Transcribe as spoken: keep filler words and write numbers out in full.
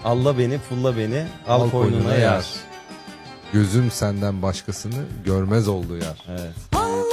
Alla beni, pulla beni, al, Al koynuna koynuna yar. yar. Gözüm senden başkasını görmez oldu yar. Evet. Al